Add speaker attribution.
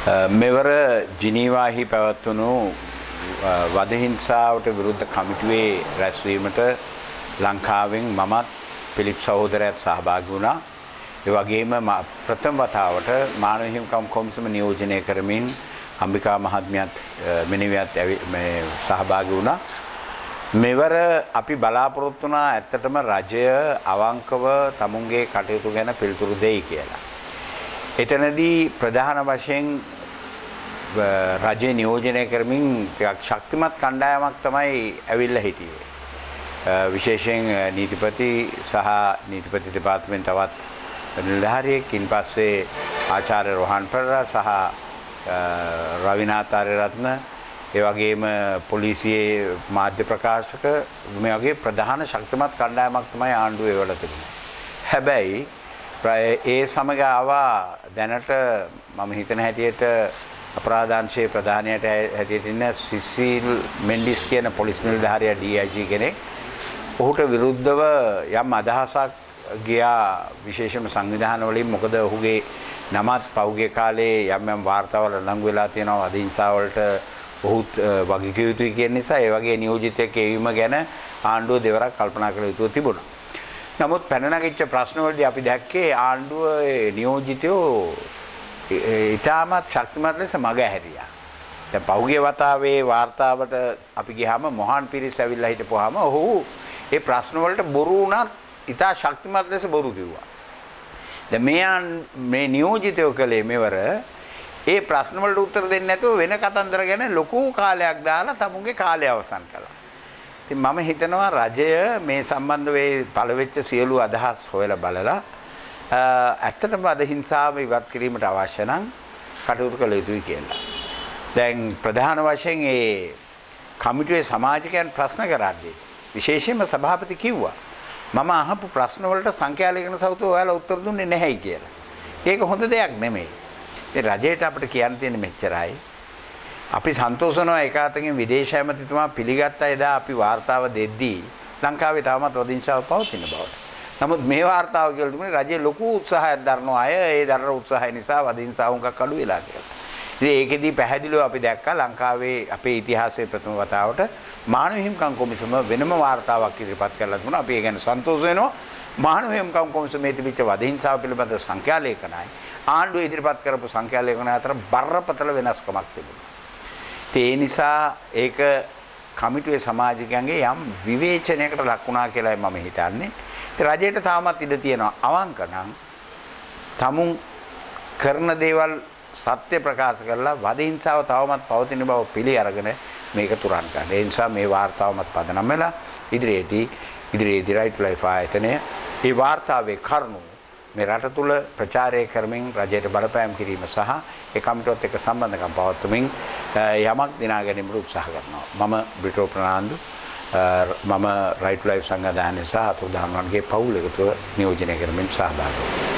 Speaker 1: මෙවර ජිනීවාහි පැවැත්වුණු වදහිංසාවට විරුද්ධ කමිටුවේ රැස්වීමට ලංකාවෙන් මමත් පිලිප් සහෝදරයත් සහභාගී වුණා. ඒ වගේම ප්‍රථම වතාවට මානව හිමිකම් කොමිසම නියෝජනය කරමින් අම්බිකා මහත්මියත් මෙනිවියත් සහභාගී වුණා. මෙවර අපි බලාපොරොත්තු වුණා ඇත්තටම රජය අවංකව තමුන්ගේ කටයුතු ගැන පිළිතුරු දෙයි කියලා. එතනදී ප්‍රධාන වශයෙන් රජය නියෝජනය කරමින් ටිකක් ශක්තිමත් කණ්ඩායමක් තමයි ඇවිල්ලා හිටියේ. විශේෂයෙන් නීතිපති සහ නීතිපති දෙපාර්තමේන්තුවත් නිලධාරියෙක්, ඉන්පස්සේ ආචාර්ය රෝහන් පෙරේරා සහ රවිනාත් ආර්යරත්න, ඒ වගේම පොලිසියේ මාධ්‍ය ප්‍රකාශක, මේ වගේ ප්‍රධාන ශක්තිමත් කණ්ඩායමක් තමයි ආණ්ඩුවේ වල තිබුණේ. හැබැයි ඒ සමග ආවා දැනට මම හිතන හැටියට අපරාධ අංශයේ ප්‍රධානියට හැටියට ඉන්න සිසිල් මෙන්ඩිස් කියන පොලිස් නිලධාරියා DIG කෙනෙක්. ඔහුට විරුද්ධව යම් අදහසක් ගියා විශේෂම සංවිධාන වලින්. මොකද ඔහුගේ නමත් පෞගේ කාලේ යම් යම් වාර්තාවල ලඟු වෙලා තියෙනවා අදින්සා වලට ඔහුත් වගකිය යුතුයි කියන නිසා ඒ වගේ නියෝජිතයෙක් එවීම ගැන ආණ්ඩුව දෙවරක් කල්පනා කළ යුතු තිබුණා. නමුත් පැන නැගිච්ච ප්‍රශ්නවලදී අපි දැක්කේ ආණ්ඩුව නියෝජිතයෝ ඉතාමත් ශක්තිමත් ලෙස මග හැරියා. දැන් පහුගිය වතාවේ වාර්තාවට අපි ගියාම මොහාන් පිරිස් ඇවිල්ලා හිටපුවාම ඔහු ඒ ප්‍රශ්න වලට බොරු වුණත් ඉතා ශක්තිමත් ලෙස බොරු කිව්වා. දැන් මේ නියෝජිතයෝ කලේ මෙවර ඒ ප්‍රශ්න වලට උත්තර දෙන්නේ නැතුව වෙන කතන්දර ගැන ලොකු කාලයක් දාලා තමුන්ගේ කාලය අවසන් කළා. ඉතින් මම හිතනවා රජය මේ සම්බන්ධ වේ පළවෙච්ච සියලු අදහස් හොයලා බලලා ඇත්තටම අදහිංසාව ඉවත් කිරීමට අවශ්‍ය නම් කටයුතු කළ යුතුයි කියලා. දැන් ප්‍රධාන වශයෙන් ඒ කමිටුවේ සමාජිකයන් ප්‍රශ්න කරද්දී විශේෂයෙන්ම සභාපති කිව්වා මම අහපු ප්‍රශ්න වලට සංඛ්‍යා ලේඛන සෞතු ඔයාලා උත්තර දුන්නේ නැහැයි කියලා. ඒක හොඳ දෙයක් නෙමෙයි. ඒ රජයට අපිට කියන්න තියෙන මෙච්චරයි. අපි සන්තෝෂ වෙනවා එක අතකින් විදේශ ඇමතිතුමා පිළිගත්ත එදා අපි වාර්තාව දෙද්දී ලංකාවේ තාමත් වදින්සාව පවතින බවට. නමුත් මේ වාර්තාව කියලා තිබුණේ රජය ලොකු උත්සාහයක් දරනවා අය ඒ දරන උත්සාහය නිසා වදින්සාව උඟක් අඩු වෙලා කියලා. ඉතින් ඒකෙදී පැහැදිලිව අපි දැක්කා ලංකාවේ අපේ ඉතිහාසයේ ප්‍රථම වතාවට මානව හිමිකම් කොමිසම වෙනම වාර්තාවක් ඉදිරිපත් කරලා තිබුණා. අපි ඒ ගැන සන්තෝෂ වෙනවා. මානව හිමිකම් කොමිසමේ තිබිච්ච වදින්සාව පිළිබඳ සංඛ්‍යා ලේඛනයි ආණ්ඩුව ඉදිරිපත් කරපු සංඛ්‍යා ලේඛනය අතර බරපතල වෙනස්කමක් තිබුණා. ඒ නිසා ඒක කමිටුවේ සමාජිකයන්ගේ යම් විවේචනයකට ලක් වුණා කියලායි මම හිතන්නේ. රජයට තාමත් ඉඩ තියෙනවා අවංක නම් තමුන් කරන දේවල් සත්‍ය ප්‍රකාශ කරලා වදහිංසාව තවමත් පවතින බව පිළි අරගෙන මේක තුරන් ගන්න. ඒ නිසා මේ වාර්තාවමත් පදනම් වෙලා ඉදිරියේදී රයිට් ටු ලයිෆ් ආයතනය මේ වාර්තාවේ කරුණු මේ රට තුල ප්‍රචාරය කරමින් රජයට බලපෑම් කිරීම සහ ඒ කමිටුවත් එක්ක සම්බන්ධකම් පවත්වමින් යමක් දිනා ගැනීමට උත්සාහ කරනවා. මම බ්‍රිටෝ ප්‍රනාන්දු මම රයිට් ටු ලයිෆ් සංවිධානයේ සහ අතුරුදහන්වන්ගේ පවුල් එකතුව නියෝජනය කරමින් සහභාගී වෙනවා.